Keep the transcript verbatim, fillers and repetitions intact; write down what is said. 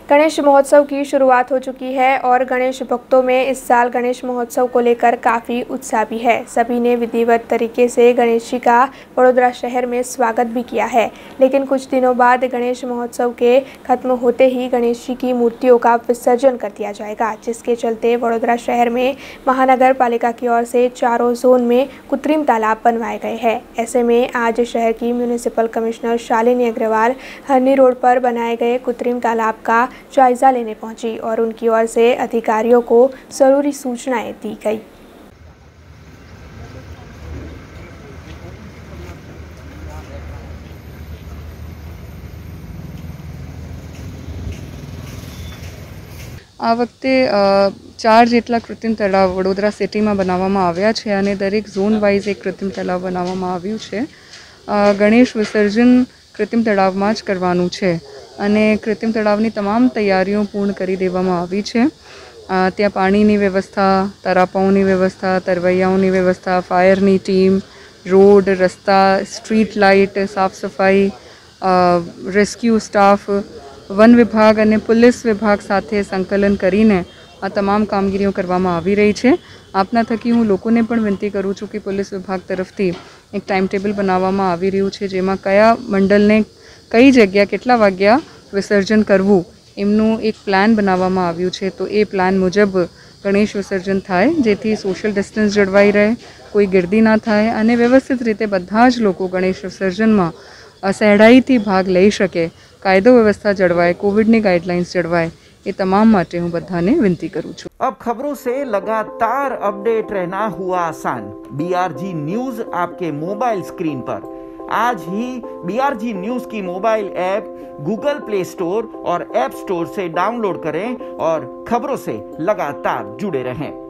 गणेश महोत्सव की शुरुआत हो चुकी है और गणेश भक्तों में इस साल गणेश महोत्सव को लेकर काफ़ी उत्साह भी है। सभी ने विधिवत तरीके से गणेश जी का वडोदरा शहर में स्वागत भी किया है। लेकिन कुछ दिनों बाद गणेश महोत्सव के खत्म होते ही गणेश जी की मूर्तियों का विसर्जन कर दिया जाएगा, जिसके चलते वडोदरा शहर में महानगर पालिका की ओर से चारों जोन में कृत्रिम तालाब बनवाए गए हैं। ऐसे में आज शहर की म्यूनिसिपल कमिश्नर शालिनी अग्रवाल हरनी रोड पर बनाए गए कृत्रिम तालाब का जायजा लेने पहुंची और उनकी ओर से अधिकारियों को जरूरी सूचनाएं दी गई। આ વખતે ચાર જેટલા કૃત્રિમ તળાવ વડોદરા સિટીમાં બનાવવામાં આવ્યા છે અને દરેક ઝોન વાઇઝ એક કૃત્રિમ તળાવ બનાવવામાં આવ્યું છે। ગણેશ વિસર્જન કૃત્રિમ તળાવમાં જ કરવાનું છે અને કૃત્રિમ તળાવની તમામ તૈયારીઓ પૂર્ણ કરી દેવામાં આવી છે। ત્યાં પાણીની વ્યવસ્થા, તરાપાઓની વ્યવસ્થા, તરવૈયાઓની વ્યવસ્થા, ફાયરની ટીમ, રોડ, રસ્તા, સ્ટ્રીટ લાઇટ, સાફ સફાઈ, રેસ્ક્યુ સ્ટાફ, वन विभाग और पुलिस विभाग साथे संकलन करीने आ तमाम कामगीरीओ करवामां आवी रही है। आपना थकी हूँ लोकोने पण विनती करूँ छूँ कि पुलिस विभाग तरफथी एक टाइम टेबल बनाववामां आवी रह्युं छे, जेमां कया मंडलने कई जग्या केटला वाग्या विसर्जन करवुं एमनुं एक प्लान बनाववामां आव्युं छे। तो ए प्लान मुजब गणेश विसर्जन थाय, जेथी सोशल डिस्टन्स जळवाई रहे, कोई गिरदी ना थाय अने व्यवस्थित रीते बधा ज लोको गणेश विसर्जनमां सहेड़ाईथी भाग लई शके, कायदो व्यवस्था जळवाय, कोविडनी गाइडलाइन्स जळवाय, ये तमाम माटे हूँ बधाने विनती करूँ छूँ। अब खबरों से लगातार अपडेट रहना हुआ आसान। बीआरजी न्यूज आपके मोबाइल स्क्रीन पर। आज ही बीआरजी न्यूज की mobile app Google play store और ऐप स्टोर से डाउनलोड करें और खबरों से लगातार जुड़े रहें।